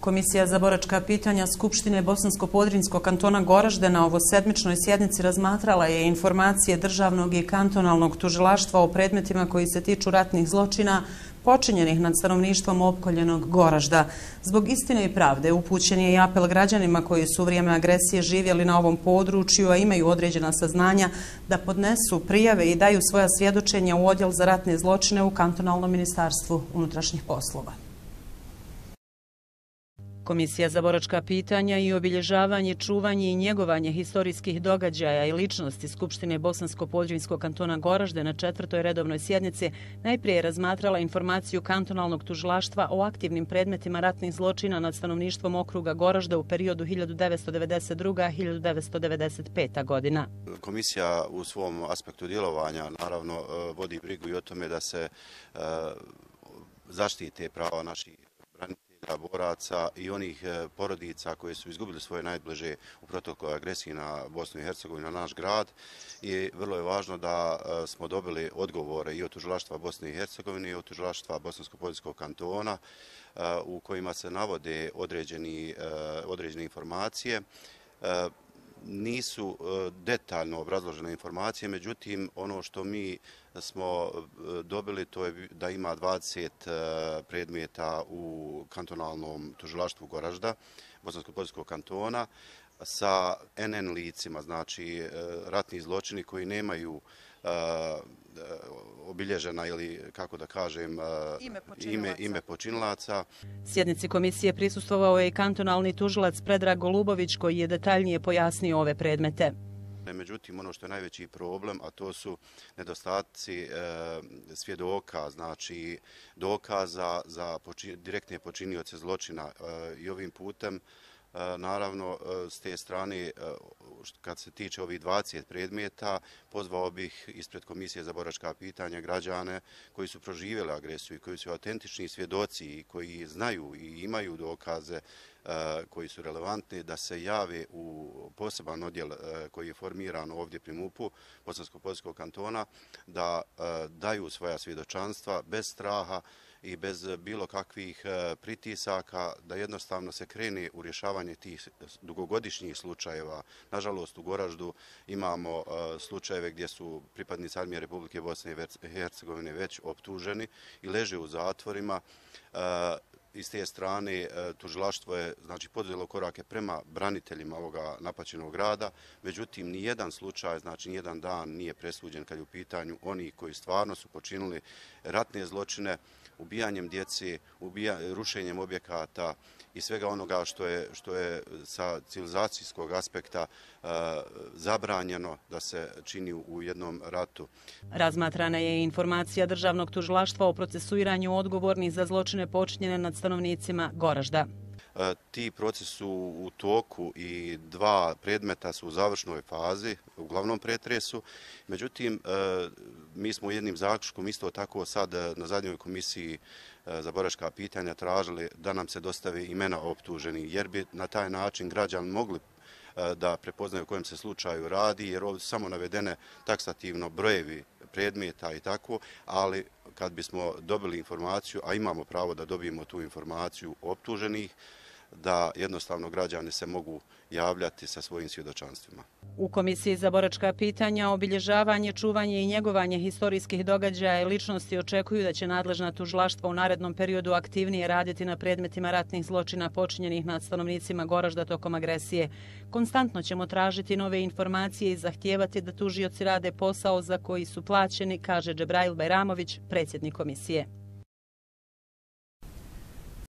Komisija za boračka pitanja Skupštine Bosansko-Podrinjskog kantona Goražde na ovosedmičnoj sjednici razmatrala je informacije državnog i kantonalnog tužilaštva o predmetima koji se tiču ratnih zločina počinjenih nad stanovništvom opkoljenog Goražda. Zbog istine i pravde upućen je i apel građanima koji su u vrijeme agresije živjeli na ovom području, a imaju određena saznanja da podnesu prijave i daju svoja svjedočenja u odjel za ratne zločine u kantonalnom ministarstvu unutrašnjih poslova. Komisija za boračka pitanja i obilježavanje, čuvanje i njegovanje historijskih događaja i ličnosti Skupštine Bosansko-Podrinjskog kantona Goražde na 4. redovnoj sjednici najprije je razmatrala informaciju kantonalnog tužilaštva o aktivnim predmetima ratnih zločina nad stanovništvom okruga Goražda u periodu 1992-1995. godina. Komisija u svom aspektu djelovanja naravno vodi brigu i o tome da se zaštite prava naših branitelja, boraca i onih porodica koje su izgubili svoje najbliže u protoku agresiji na Bosnu i Hercegovinu, na naš grad. I vrlo je važno da smo dobili odgovore i od tužilaštva Bosne i Hercegovine i od tužilaštva Bosansko-Podrinjskog kantona u kojima se navode određene informacije. Nisu detaljno obrazložene informacije, međutim ono što mi smo dobili to je da ima 20 predmeta u kantonalnom tužilaštvu Goražda, Bosansko-Podrinjskog kantona, sa NN licima, znači ratni zločini koji nemaju obilježena ili, kako da kažem, ime počinilaca. Sjednici komisije prisustvovao je i kantonalni tužilac Predrag Golubović koji je detaljnije pojasnio ove predmete. Međutim, ono što je najveći problem, a to su nedostaci svjedoka, znači dokaza za direktne počinioce zločina i ovim putem naravno, s te strane, kad se tiče ovih 20 predmeta, pozvao bih ispred Komisije za boračka pitanja građane koji su proživjeli agresiju i koji su autentični svjedoci i koji znaju i imaju dokaze koji su relevantni da se jave u poseban odjel koji je formiran ovdje pri MUP-u Bosansko-Podrinjskog kantona, da daju svoja svjedočanstva bez straha i bez bilo kakvih pritisaka, da jednostavno se krene u rješavanje tih dugogodišnjih slučajeva. Nažalost, u Goraždu imamo slučajeve gdje su pripadnici Armije Republike Bosne i Hercegovine već optuženi i leže u zatvorima. I s te strane tužilaštvo je poduzelo korake prema braniteljima ovoga napaćenog grada, međutim nijedan slučaj, znači nijedan dan nije presuđen kad je u pitanju oni koji stvarno su počinili ratne zločine, ubijanjem djece, rušenjem objekata i svega onoga što je sa civilizacijskog aspekta zabranjeno da se čini u jednom ratu. Razmatrana je i informacija državnog tužilaštva o procesuiranju odgovornih za zločine počinjene nad stanovnicima Goražda. Ti procesi su u toku i 2 predmeta su u završnoj fazi, u glavnom pretresu. Međutim, mi smo jednim zaključkom isto tako sad na zadnjoj komisiji za boračka pitanja tražili da nam se dostave imena optuženih, jer bi na taj način građani mogli da prepoznaju o kojem se slučaju radi, jer ovdje su samo navedene taksativno brojevi predmeta i tako, ali kad bismo dobili informaciju, a imamo pravo da dobijemo tu informaciju optuženih, da jednostavno građani se mogu javljati sa svojim svjedočanstvima. U Komisiji za boračka pitanja, obilježavanje, čuvanje i njegovanje historijskih događaja i ličnosti očekuju da će nadležna tužilaštva u narednom periodu aktivnije raditi na predmetima ratnih zločina počinjenih nad stanovnicima Goražda tokom agresije. Konstantno ćemo tražiti nove informacije i zahtijevati da tužioci rade posao za koji su plaćeni, kaže Džebrail Bajramović, predsjednik komisije.